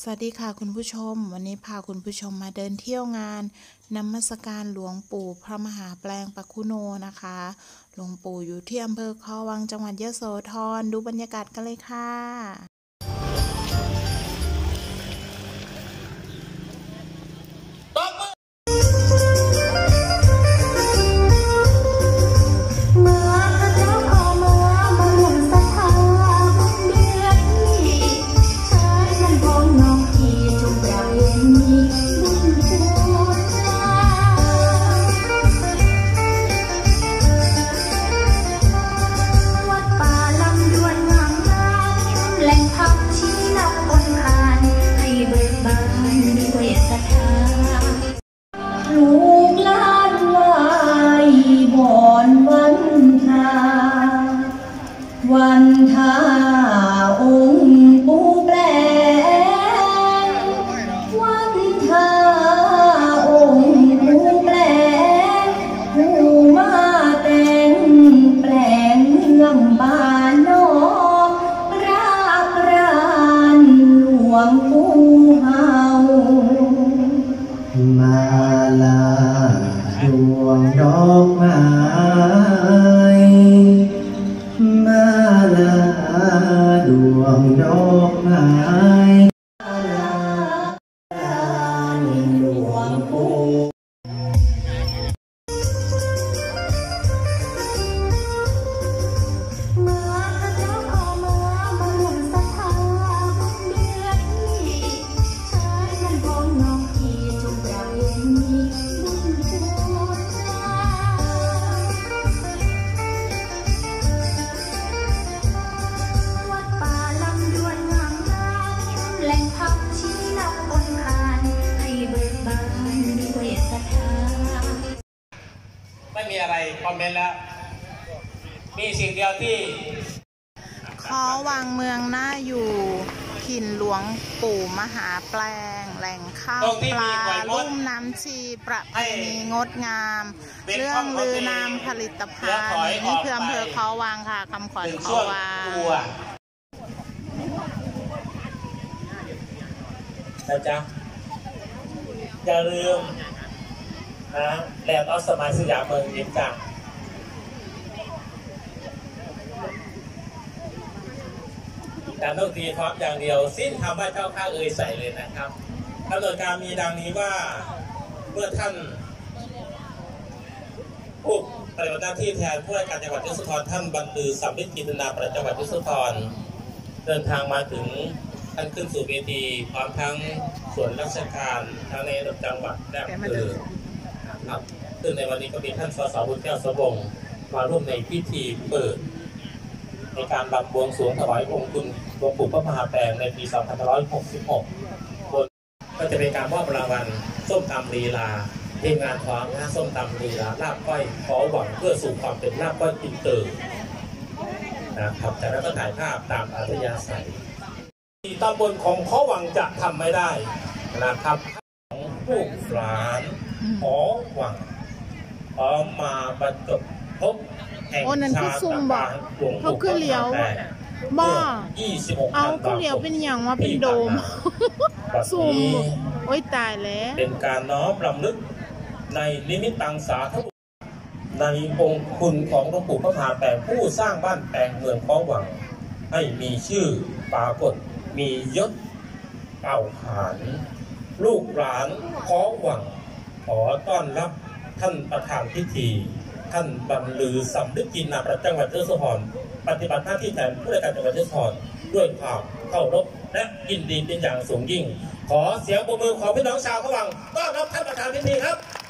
สวัสดีค่ะคุณผู้ชมวันนี้พาคุณผู้ชมมาเดินเที่ยวงานนมัสการหลวงปู่พระมหาแปลงปักคุโนนะคะหลวงปู่อยู่ที่อำเภอคลองวังจังหวัดยโสธรดูบรรยากาศกันเลยค่ะวันทาองค์ปู่แปลงวันทาองค์ปู่แปลงผู้มาแต่งแปลงเมืองบ้านนอกรักรานหลวงปู่เฮามาลาดวงดอกไม้มาลาดวงดอกไม้หลวงปู่ไม่มีอะไรคอมเมนต์แล้วมีสิ่งเดียวที่ขอวังเมืองน่าอยู่ถิ่นหลวงปู่มหาแปลงแหล่งข้าวปลาลุ่มน้ำชีประเพณีงดงามเรื่องลือนามผลิตภัณฑ์นี่คืออำเภอคลองวังค่ะคำขวัญคลองวังนะจ๊ะอย่าลืมนะแล้วต้องสมัยสยามเมืองยิ้มจังการต้องตีพร้อมอย่างเดียวสิ้นคำว่าเจ้าข้าเอ่ยใส่เลยนะครับกำหนดการมีดังนี้ว่าเมื่อท่านผู้ปฏิบัติหน้าที่แทนผู้ว่าการจังหวัดยโสธรท่านบรรลือสำลิดกินนาประจังหวัดยโสธรเดินทางมาถึงท่านขึ้นสู่เวทีพร้อมทั้งส่วนราชการทั้งในระดับจังหวัดและอำเภอครับซึ่งในวันนี้ก็มีท่านสส.บุญแก้วสบงมาร่วมในพิธีเปิดในการรำบวงสรวงถวายองค์คุณหลวงปู่พระมหาแปลงในปี2566ก็จะเป็นการมอบรางวัลส้มตำลีลาทีมงานของงานส้มตำลีลาลาบก้อยขอหวังเพื่อสู่ความเป็นลาบก้อยอินเตอร์นะครับแต่แล้วก็ถ่ายภาพตามอัธยาศัยตำบลของขอหวังจะทำไม่ได้นะครับของผู้หลานขอหวังพร้อมมาบรรจบพบแห่งชาติต่างๆหลวงปู่พระมหาแปลงบ้า 26 เอาก็เลี้ยวเป็นอย่างว่าเป็นโดมซุ่มโอ้ยตายแล้วเป็นการน้อมรำลึกในนิมิตตังสาธุในองค์คุณของหลวงปู่พระมหาแปลงผู้สร้างบ้านแปลงเมืองขอหวังให้มีชื่อปรากฏมียศเก่าขานลูกหลานขอหวังขอต้อนรับท่านประธานพิธีท่านบรรลือสำลิดกินนาประจังหวัดยโสธรปฏิบัติหน้าที่แทนผู้ราชการจังหวัดยโสธรด้วยความเคารพและยินดีเป็นอย่างสูงยิ่งขอเสียงปรบมือของพี่น้องชาวขอหวังต้อนรับท่านประธานพิธีครับ